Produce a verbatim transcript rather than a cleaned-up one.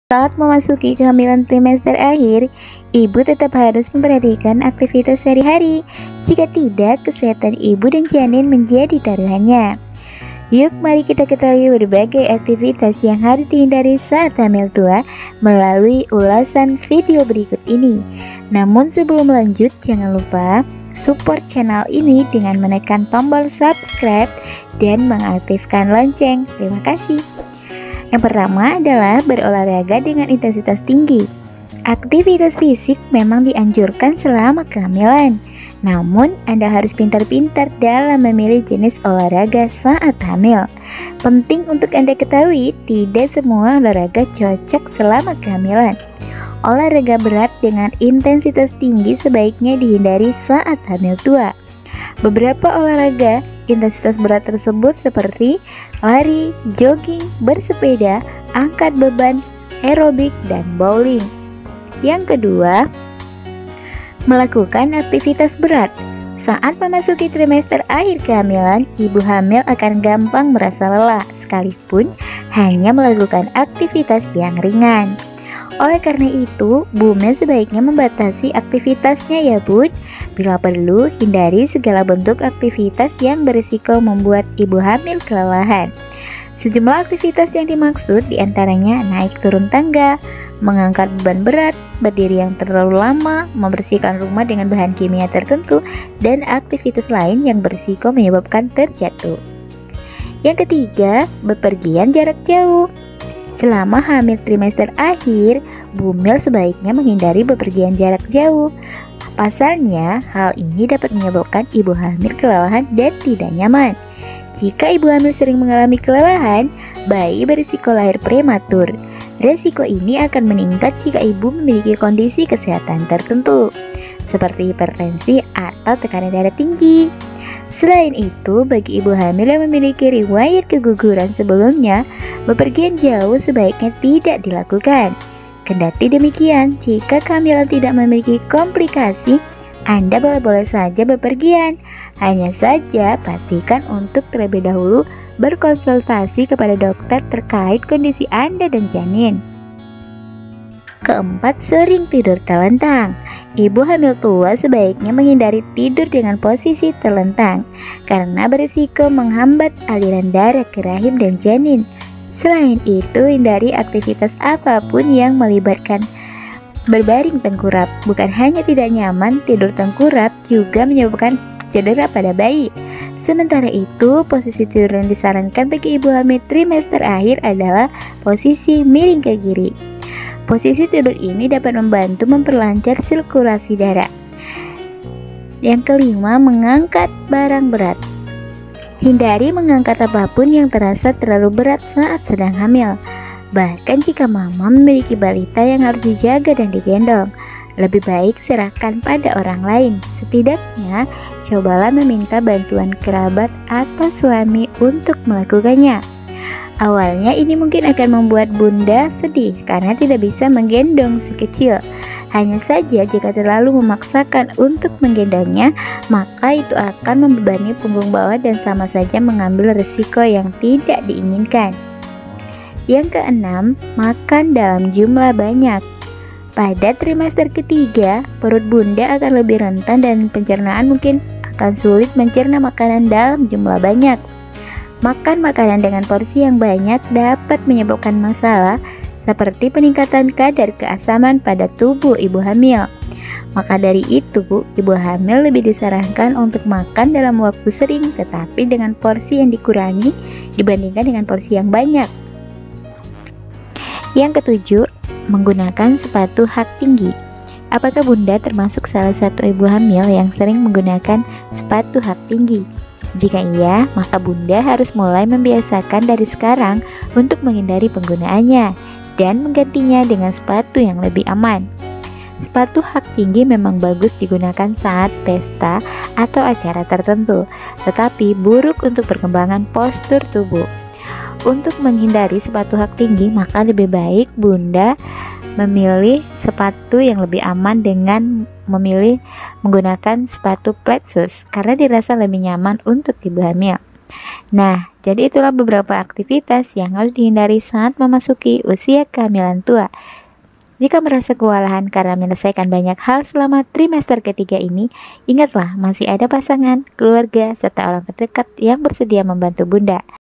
Saat memasuki kehamilan trimester akhir, ibu tetap harus memperhatikan aktivitas sehari-hari. Jika tidak, kesehatan ibu dan janin menjadi taruhannya. Yuk mari kita ketahui berbagai aktivitas yang harus dihindari saat hamil tua melalui ulasan video berikut ini. Namun sebelum lanjut, jangan lupa support channel ini dengan menekan tombol subscribe dan mengaktifkan lonceng. Terima kasih. Yang pertama adalah berolahraga dengan intensitas tinggi. Aktivitas fisik memang dianjurkan selama kehamilan. Namun, Anda harus pintar-pintar dalam memilih jenis olahraga saat hamil. Penting untuk Anda ketahui, tidak semua olahraga cocok selama kehamilan. Olahraga berat dengan intensitas tinggi sebaiknya dihindari saat hamil tua. Beberapa olahraga intensitas berat tersebut seperti lari, jogging, bersepeda, angkat beban, aerobik, dan bowling. Yang kedua, melakukan aktivitas berat. Saat memasuki trimester akhir kehamilan, ibu hamil akan gampang merasa lelah sekalipun hanya melakukan aktivitas yang ringan. Oleh karena itu, Bumil sebaiknya membatasi aktivitasnya ya bun. Bila perlu, hindari segala bentuk aktivitas yang berisiko membuat ibu hamil kelelahan. Sejumlah aktivitas yang dimaksud diantaranya naik turun tangga, mengangkat beban berat, berdiri yang terlalu lama, membersihkan rumah dengan bahan kimia tertentu, dan aktivitas lain yang berisiko menyebabkan terjatuh. Yang ketiga, bepergian jarak jauh. Selama hamil trimester akhir, Bumil sebaiknya menghindari bepergian jarak jauh. Pasalnya, hal ini dapat menyebabkan ibu hamil kelelahan dan tidak nyaman. Jika ibu hamil sering mengalami kelelahan, bayi berisiko lahir prematur. Resiko ini akan meningkat jika ibu memiliki kondisi kesehatan tertentu, seperti hipertensi atau tekanan darah tinggi. Selain itu, bagi ibu hamil yang memiliki riwayat keguguran sebelumnya, bepergian jauh sebaiknya tidak dilakukan. Kendati demikian, jika kehamilan tidak memiliki komplikasi, Anda boleh-boleh saja bepergian. Hanya saja pastikan untuk terlebih dahulu berkonsultasi kepada dokter terkait kondisi Anda dan janin. Keempat, sering tidur telentang. Ibu hamil tua sebaiknya menghindari tidur dengan posisi telentang karena berisiko menghambat aliran darah ke rahim dan janin. Selain itu, hindari aktivitas apapun yang melibatkan berbaring tengkurap. Bukan hanya tidak nyaman, tidur tengkurap juga menyebabkan cedera pada bayi. Sementara itu, posisi tidur yang disarankan bagi ibu hamil trimester akhir adalah posisi miring ke kiri. Posisi tidur ini dapat membantu memperlancar sirkulasi darah. Yang kelima, mengangkat barang berat. Hindari mengangkat apapun yang terasa terlalu berat saat sedang hamil. Bahkan jika mama memiliki balita yang harus dijaga dan digendong, lebih baik serahkan pada orang lain. Setidaknya, cobalah meminta bantuan kerabat atau suami untuk melakukannya. Awalnya ini mungkin akan membuat bunda sedih karena tidak bisa menggendong si kecil. Hanya saja jika terlalu memaksakan untuk menggendongnya, maka itu akan membebani punggung bawah dan sama saja mengambil risiko yang tidak diinginkan. Yang keenam, makan dalam jumlah banyak. Pada trimester ketiga, perut bunda akan lebih rentan dan pencernaan mungkin akan sulit mencerna makanan dalam jumlah banyak. Makan makanan dengan porsi yang banyak dapat menyebabkan masalah seperti peningkatan kadar keasaman pada tubuh ibu hamil. Maka dari itu, ibu hamil lebih disarankan untuk makan dalam waktu sering tetapi dengan porsi yang dikurangi dibandingkan dengan porsi yang banyak. Yang ketujuh, menggunakan sepatu hak tinggi. Apakah bunda termasuk salah satu ibu hamil yang sering menggunakan sepatu hak tinggi? Jika iya, maka bunda harus mulai membiasakan dari sekarang untuk menghindari penggunaannya dan menggantinya dengan sepatu yang lebih aman. Sepatu hak tinggi memang bagus digunakan saat pesta atau acara tertentu, tetapi buruk untuk perkembangan postur tubuh. Untuk menghindari sepatu hak tinggi, maka lebih baik bunda memilih sepatu yang lebih aman dengan memilih menggunakan sepatu flat shoes karena dirasa lebih nyaman untuk ibu hamil. Nah, jadi itulah beberapa aktivitas yang harus dihindari saat memasuki usia kehamilan tua. Jika merasa kewalahan karena menyelesaikan banyak hal selama trimester ketiga ini, ingatlah masih ada pasangan, keluarga, serta orang terdekat yang bersedia membantu Bunda.